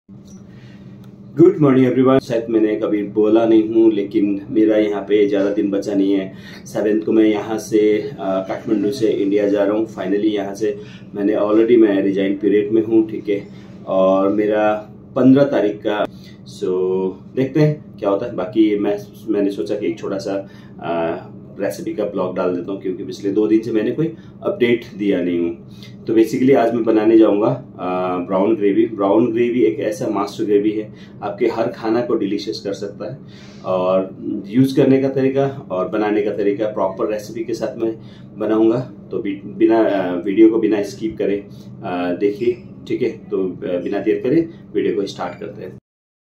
Good morning everyone. शायद मैंने कभी बोला नहीं हूँ, लेकिन मेरा यहाँ पे ज़्यादा दिन बचा नहीं है। 7 को मैं यहाँ से काठमांडू से इंडिया जा रहा हूँ। फाइनली यहाँ से मैं रिजाइन पीरियड में हूँ, ठीक है। और मेरा 15 तारीख का देखते हैं क्या होता है। बाकी मैंने सोचा कि एक छोटा सा रेसिपी का ब्लॉग डाल देता हूँ, क्योंकि पिछले 2 दिन से मैंने कोई अपडेट दिया नहीं हूँ। तो बेसिकली आज मैं बनाने जाऊँगा ब्राउन ग्रेवी। ब्राउन ग्रेवी एक ऐसा मास्टर ग्रेवी है, आपके हर खाना को डिलीशियस कर सकता है। और यूज़ करने का तरीका और बनाने का तरीका प्रॉपर रेसिपी के साथ मैं बनाऊँगा। तो बिना वीडियो को बिना स्किप करे देखिए, ठीक है। तो बिना देर करे वीडियो को स्टार्ट करते हैं।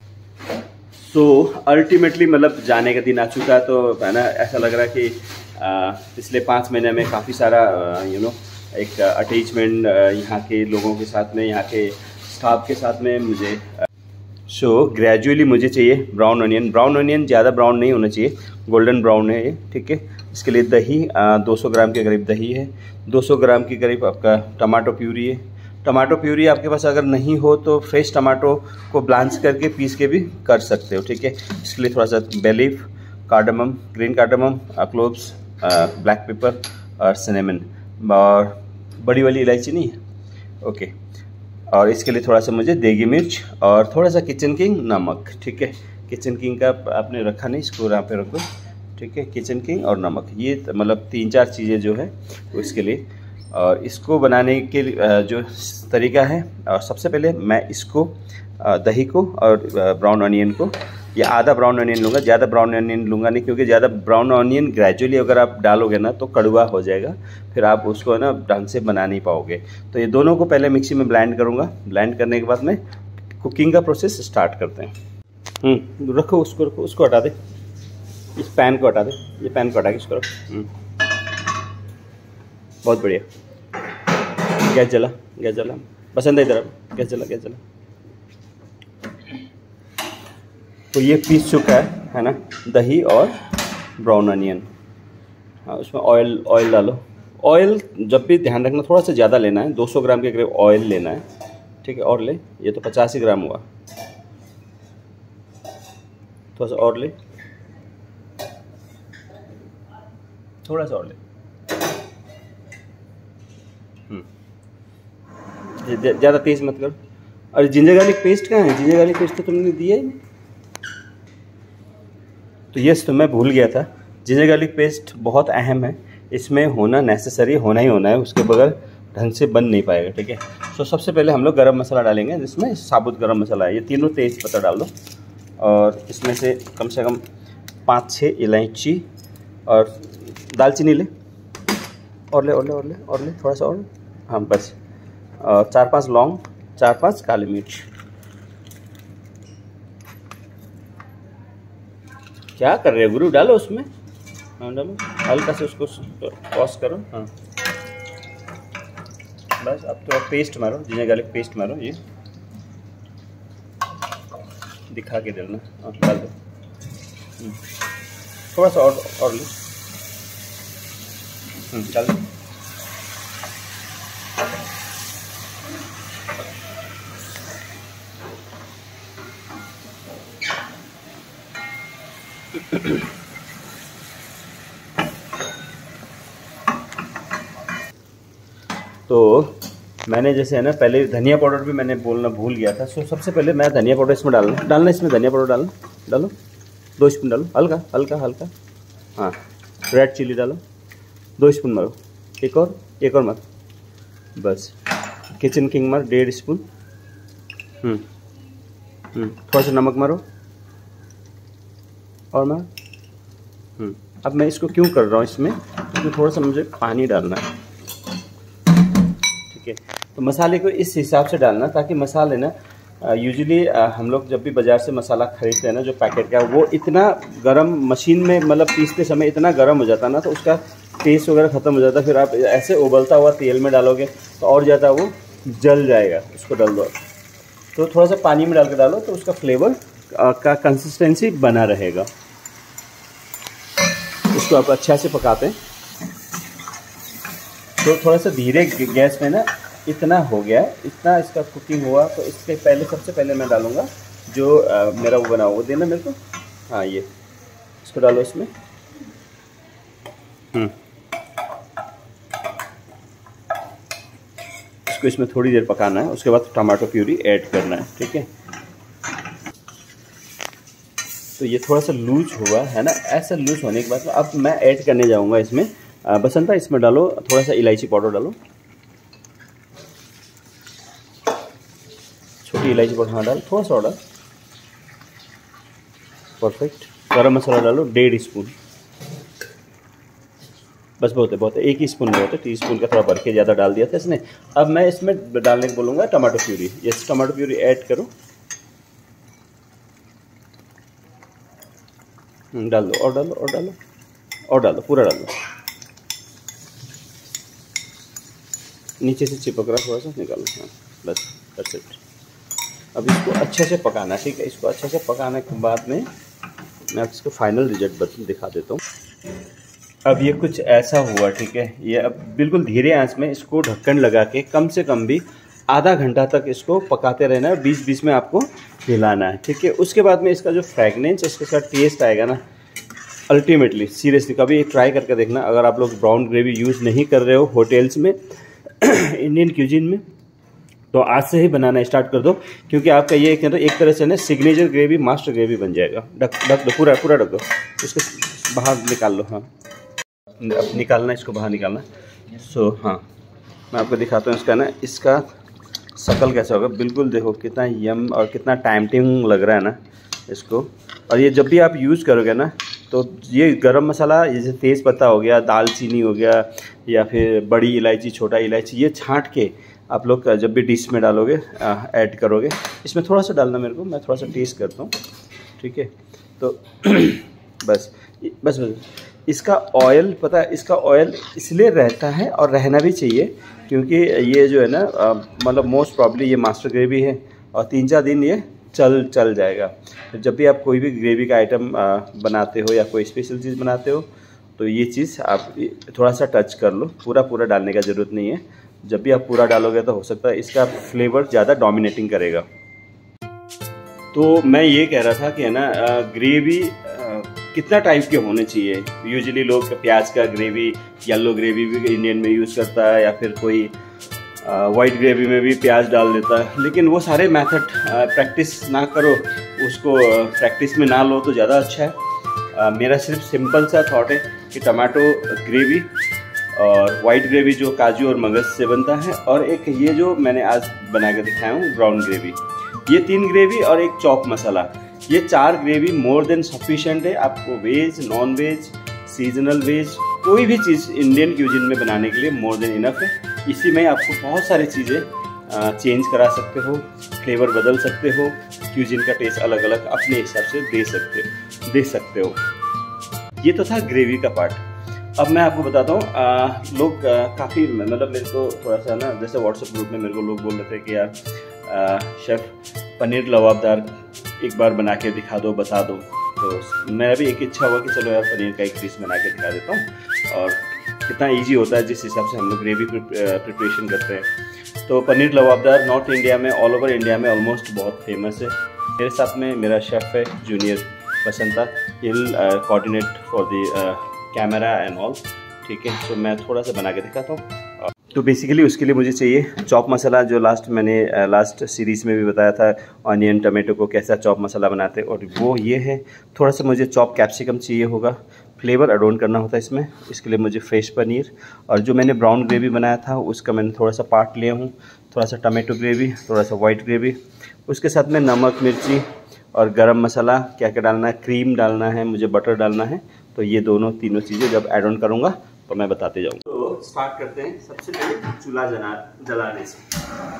तो अल्टीमेटली मतलब जाने का दिन आ चुका है, तो है ना, ऐसा लग रहा है कि पिछले 5 महीने में काफ़ी सारा एक अटैचमेंट यहाँ के लोगों के साथ में, यहाँ के स्टाफ के साथ में मुझे ग्रेजुअली मुझे चाहिए ब्राउन ऑनियन। ब्राउन ऑनियन ज़्यादा ब्राउन नहीं होना चाहिए, गोल्डन ब्राउन है ये, ठीक है। इसके लिए दही 200 ग्राम के करीब दही है, 200 ग्राम के करीब आपका टमाटो प्यूरी है। टमाटो प्यूरी आपके पास अगर नहीं हो तो फ्रेश टमाटो को ब्लांच करके पीस के भी कर सकते हो, ठीक है। इसके लिए थोड़ा सा bay leaf, cardamom, green cardamom, cloves, black pepper और सिनेमन, और बड़ी वाली इलायची नहीं है, ओके। और इसके लिए थोड़ा सा मुझे देगी मिर्च और थोड़ा सा किचन किंग नमक, ठीक है। किचन किंग का आपने रखा नहीं, इसको यहाँ पे रखो, ठीक है। किचन किंग और नमक, ये मतलब 3-4 चीज़ें जो है वो इसके लिए। और इसको बनाने के जो तरीका है, और सबसे पहले मैं इसको दही को और ब्राउन ऑनियन को, या आधा ब्राउन ऑनियन लूँगा, ज़्यादा ब्राउन ऑनियन लूँगा नहीं, क्योंकि ज़्यादा ब्राउन ऑनियन ग्रेजुअली अगर आप डालोगे ना तो कड़वा हो जाएगा, फिर आप उसको ना ढंग से बना नहीं पाओगे। तो ये दोनों को पहले मिक्सी में ब्लेंड करूँगा। ब्लेंड करने के बाद में कुकिंग का प्रोसेस स्टार्ट करते हैं। रखो उसको, रखो उसको, हटा दे, इस पैन को हटा दे, ये पैन को हटा के इसको रखो। बहुत बढ़िया। गैस जला, गैस जला, पसंद है इधर, गैस जला, गैस जला। तो ये पीस चुका है ना, दही और ब्राउन ऑनियन। हाँ, उसमें ऑयल डालो। ऑयल जब भी ध्यान रखना थोड़ा सा ज़्यादा लेना है, 200 ग्राम के करीब ऑयल लेना है, ठीक है। और ले, ये तो 85 ग्राम हुआ, थोड़ा सा और ले, थोड़ा सा और ले। ज़्यादा तेज़ मत करो। और जिंजर गार्लिक पेस्ट कहाँ है? जिंजर गार्लिक पेस्ट तो तुमने दिया ही नहीं। तो यस, तो मैं भूल गया था, जिंजर गार्लिक पेस्ट बहुत अहम है, इसमें होना नेसेसरी, होना ही होना है, उसके बगैर ढंग से बन नहीं पाएगा, ठीक है। तो सबसे पहले हम लोग गरम मसाला डालेंगे, जिसमें साबुत गरम मसाला है, ये तीनों तेज पत्ता डाल दो। और इसमें से कम 5-6 इलायची और दालचीनी ले, और ले, और ले, और ले, और ले, थोड़ा सा और, हाँ बस। 4-5 लौंग, 4-5 काली मिर्च। क्या कर रहे हो गुरु? डालो उसमें, हाँ डालो, हल्का से उसको टॉस करो, हाँ बस। अब तो पेस्ट मारो, जिंजर गार्लिक पेस्ट मारो, ये दिखा के डालना, हाँ डाल दो। थोड़ा सा और लो, डाल दो। तो मैंने जैसे है ना, पहले धनिया पाउडर भी मैंने बोलना भूल गया था। सबसे पहले मैं धनिया पाउडर इसमें डालना इसमें धनिया पाउडर डालो 2 स्पून डालो, हल्का हल्का हल्का। हाँ, रेड चिली डालो 2 स्पून मारो, एक और मारो, बस। किचन किंग मारो 1.5 स्पून। थोड़ा सा नमक मारो और मारो। अब मैं इसको क्यों कर रहा हूँ, इसमें थोड़ा सा मुझे पानी डालना है, ठीक है। तो मसाले को इस हिसाब से डालना, ताकि मसाले ना यूजुअली हम लोग जब भी बाज़ार से मसाला खरीदते हैं ना, जो पैकेट का, वो इतना गरम मशीन में मतलब पीसते समय इतना गर्म हो जाता है ना, तो उसका टेस्ट वगैरह ख़त्म हो जाता है। फिर आप ऐसे उबलता हुआ तेल में डालोगे तो और ज़्यादा वो जल जाएगा। उसको डाल दो, तो थोड़ा सा पानी में डाल के डालो, तो उसका फ्लेवर का कंसिस्टेंसी बना रहेगा। इसको आप अच्छा से पकाते हैं, तो थोड़ा सा धीरे गैस में ना इतना हो गया, इतना इसका कुकिंग हुआ तो इसके पहले सबसे पहले मैं डालूँगा जो मेरा वो बना वो देना मेरे को। हाँ ये इसको डालो इसमें। इसको इसमें थोड़ी देर पकाना है, उसके बाद टमाटो प्यूरी ऐड करना है, ठीक है। तो ये थोड़ा सा लूज हुआ है ना, ऐसा लूज होने के बाद अब मैं ऐड करने जाऊंगा इसमें बसंता, इसमें डालो थोड़ा सा इलायची पाउडर डालो, छोटी इलायची पाउडर, हाँ डाल थोड़ा सा ऑर्डर, परफेक्ट। गरम मसाला डालो 1.5 स्पून, बस बहुत है बहुत है, 1 ही स्पून बहुत है, टीस्पून का थोड़ा भर के ज़्यादा डाल दिया था इसने। अब मैं इसमें डालने को बोलूँगा tomato puree. Yes, tomato puree add करो, डाल दो और डालो और डालो और डालो, पूरा डाल दो, नीचे से चिपक रहा थोड़ा सा निकालो, हाँ बस दैट्स इट। अब इसको अच्छे से पकाना, ठीक है। इसको अच्छे से पकाने के बाद में मैं इसको फाइनल रिजल्ट दिखा देता हूँ। अब ये कुछ ऐसा हुआ, ठीक है। ये अब बिल्कुल धीरे आंच में इसको ढक्कन लगा के कम से कम भी आधा घंटा तक इसको पकाते रहना है, बीच बीच में आपको हिलाना है, ठीक है। उसके बाद में इसका जो फ्रेगनेंस, इसके साथ टेस्ट आएगा ना, अल्टीमेटली सीरियसली कभी ट्राई करके देखना। अगर आप लोग ब्राउन ग्रेवी यूज़ नहीं कर रहे हो होटल्स में इंडियन क्यूजिन में, तो आज से ही बनाना स्टार्ट कर दो, क्योंकि आपका ये एक तरह से ना सिग्नेचर ग्रेवी, मास्टर ग्रेवी बन जाएगा। ढक दो, पूरा ढक दो, इसको बाहर निकाल लो, हाँ अब निकालना, इसको बाहर निकालना। सो हाँ मैं आपको दिखाता हूँ इसका ना, इसका शक्ल कैसा होगा। बिल्कुल देखो कितना यम और कितना टाइमटिंग लग रहा है ना इसको। और ये जब भी आप यूज़ करोगे ना, तो ये गरम मसाला, जैसे तेज़ पत्ता हो गया, दालचीनी हो गया, या फिर बड़ी इलायची, छोटा इलायची, ये छांट के आप लोग जब भी डिश में डालोगे, ऐड करोगे, इसमें थोड़ा सा डालना मेरे को, मैं थोड़ा सा टेस्ट करता हूँ, ठीक है। तो बस बस बस इसका ऑयल, पता है इसका ऑयल इसलिए रहता है और रहना भी चाहिए, क्योंकि ये जो है ना मतलब मोस्ट प्रॉब्ली ये मास्टर ग्रेवी है और 3-4 दिन ये चल जाएगा। तो जब भी आप कोई भी ग्रेवी का आइटम बनाते हो या कोई स्पेशल चीज़ बनाते हो, तो ये चीज़ आप थोड़ा सा टच कर लो, पूरा डालने का ज़रूरत नहीं है। जब भी आप पूरा डालोगे तो हो सकता है इसका फ्लेवर ज़्यादा डोमिनेटिंग करेगा। तो मैं ये कह रहा था कि है ना, ग्रेवी कितना टाइप के होने चाहिए। यूजुअली लोग प्याज का ग्रेवी, येलो ग्रेवी भी इंडियन में यूज़ करता है, या फिर कोई वाइट ग्रेवी में भी प्याज डाल देता है। लेकिन वो सारे मेथड प्रैक्टिस ना करो, उसको प्रैक्टिस में ना लो तो ज़्यादा अच्छा है। मेरा सिर्फ सिंपल सा थॉट है कि टमाटो ग्रेवी और वाइट ग्रेवी जो काजू और मगज से बनता है, और एक ये जो मैंने आज बना के दिखाया हूँ ब्राउन ग्रेवी, ये 3 ग्रेवी और एक चॉप मसाला, ये 4 ग्रेवी मोर देन सफिशिएंट है आपको veg, non veg, seasonal veg, कोई भी चीज़ इंडियन क्यूजिन में बनाने के लिए मोर देन इनफ है। इसी में आपको बहुत सारी चीज़ें चेंज करा सकते हो, फ्लेवर बदल सकते हो, क्यूजिन का टेस्ट अलग अलग अपने हिसाब से दे सकते हो। ये तो था ग्रेवी का पार्ट। अब मैं आपको बताता हूँ, लोग काफ़ी मतलब मेरे को थोड़ा सा ना, जैसे व्हाट्सएप ग्रुप में मेरे को लोग बोल रहे थे कि यार शेफ़ पनीर लबाबदार एक बार बना के दिखा दो, बता दो। तो मेरा भी एक इच्छा हुआ कि चलो यार पनीर का एक डिश बना के दिखा देता हूँ, और कितना इजी होता है जिस हिसाब से हम लोग ग्रेवी प्रिपरेशन करते हैं। तो पनीर लबाबदार नॉर्थ इंडिया में, ऑल ओवर इंडिया में ऑलमोस्ट बहुत फेमस है। मेरे साथ में मेरा शेफ़ है junior Basanta, he'll coordinate for the camera and all, ठीक है। तो मैं थोड़ा सा बना के दिखाता हूँ। तो बेसिकली उसके लिए मुझे चाहिए चॉप मसाला, जो मैंने लास्ट सीरीज़ में भी बताया था ऑनियन टमाटो को कैसा चॉप मसाला बनाते हैं, और वो ये है। थोड़ा सा मुझे चॉप कैप्सिकम चाहिए होगा, फ्लेवर एड ऑन करना होता है इसमें। इसके लिए मुझे फ्रेश पनीर, और जो मैंने ब्राउन ग्रेवी बनाया था उसका मैंने थोड़ा सा पार्ट लिया हूँ, थोड़ा सा टमाटो ग्रेवी, थोड़ा सा वाइट ग्रेवी, उसके साथ में नमक, मिर्ची और गरम मसाला, क्या क्या डालना है, क्रीम डालना है, मुझे बटर डालना है। तो ये तीनों चीज़ें जब ऐड ऑन करूँगा तो मैं बताते जाऊँगा। तो स्टार्ट करते हैं सबसे पहले चूल्हा जलाने से।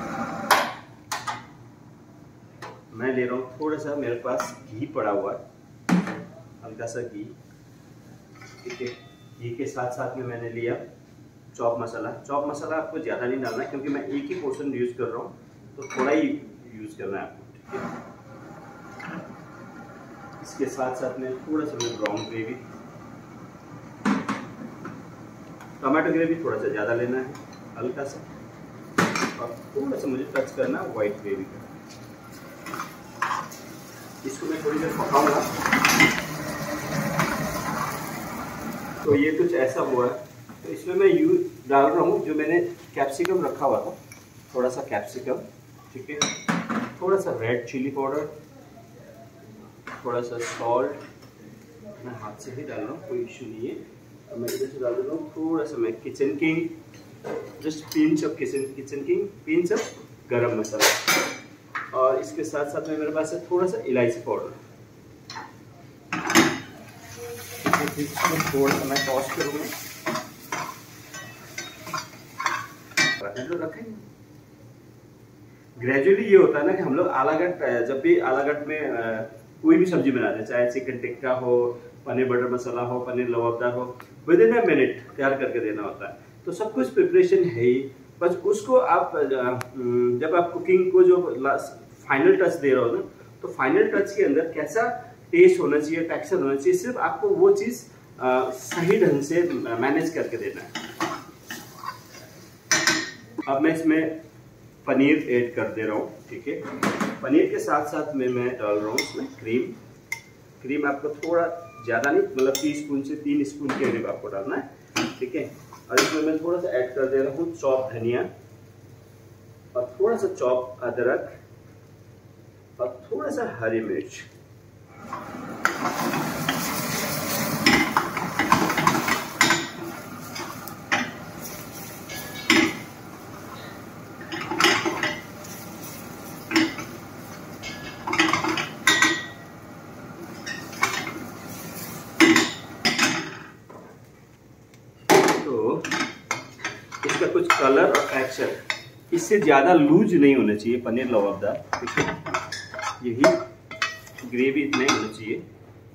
मैं ले रहा हूँ थोड़ा सा, मेरे पास घी पड़ा हुआ है, हल्का सा घी, ठीक है। घी के साथ साथ में मैंने लिया चॉप मसाला। चॉप मसाला आपको ज़्यादा नहीं डालना है, क्योंकि मैं एक ही पोर्शन यूज़ कर रहा हूँ, तो थोड़ा ही यूज़ करना है आपको, ठीक है। इसके साथ साथ में थोड़ा सा ब्राउन ग्रेवी, टमाटो ग्रेवी थोड़ा सा ज़्यादा लेना है, हल्का सा, और थोड़ा सा मुझे टच करना व्हाइट ग्रेवी का। इसको मैं थोड़ी देर पकाऊंगा। तो ये कुछ ऐसा हुआ है, तो इसमें मैं डाल रहा हूँ जो मैंने कैप्सिकम रखा हुआ था, थोड़ा सा कैप्सिकम, ठीक है, थोड़ा सा रेड चिली पाउडर, थोड़ा सा सॉल्ट, मैं हाथ से ही डाल रहा हूँ, कोई इश्यू नहीं है। और मैं इधर से डाल देता हूँ थोड़ा सा मैं kitchen king, just pinch of kitchen king, pinch of garam masala, और इसके साथ साथ में मेरे पास है थोड़ा सा इलायची पाउडर। इसको थोड़ा सा मैं टॉस करूँगा, रखेंगे। ग्रेजुअली ये होता है ना कि हम लोग आलागट, जब भी आलागट में कोई भी सब्जी बनाते हैं, चाहे चिकन टिक्का हो, पनीर बटर मसाला हो, पनीर लबाबदार हो, विद इन अ मिनट तैयार करके देना होता है। तो सब कुछ प्रिपरेशन है ही, बस उसको आप जब आप कुकिंग को जो फाइनल टच दे रहे हो ना, तो फाइनल टच के अंदर कैसा टेस्ट होना चाहिए, टेक्सचर होना चाहिए, सिर्फ आपको वो चीज़ सही ढंग से मैनेज करके देना है। अब मैं इसमें पनीर ऐड कर दे रहा हूँ, ठीक है। पनीर के साथ साथ में मैं डाल रहा हूँ इसमें क्रीम आपको थोड़ा ज़्यादा नहीं, मतलब 2 स्पून से 3 स्पून के करीब आपको डालना है, ठीक है। और इसमें मैं थोड़ा सा ऐड कर दे रहा हूँ चॉप धनिया, और थोड़ा सा चॉप अदरक, और थोड़ा सा हरी मिर्च। इसका कुछ कलर और टेक्सचर, इससे ज़्यादा लूज नहीं होना चाहिए पनीर लबाबदार, ठीक है। यही ग्रेवी नहीं होना चाहिए।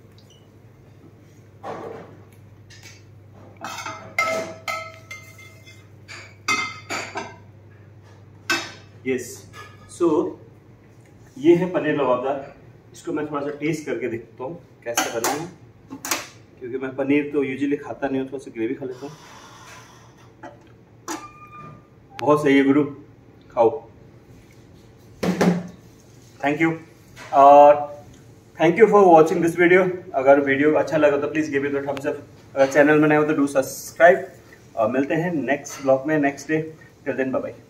यस, सो ये है पनीर लबाबदार। इसको मैं थोड़ा सा टेस्ट करके देखता हूँ कैसे बना है, क्योंकि मैं पनीर तो यूजुअली खाता नहीं हूँ, थोड़ा सा ग्रेवी खा लेता हूँ। बहुत सही है गुरु, खाओ। थैंक यू, और thank you for watching this video. अगर वीडियो अच्छा लगा तो please give it a thumbs up. अगर चैनल में नए हो तो डू सब्सक्राइब। और मिलते हैं नेक्स्ट ब्लॉग में next day. Till then bye bye.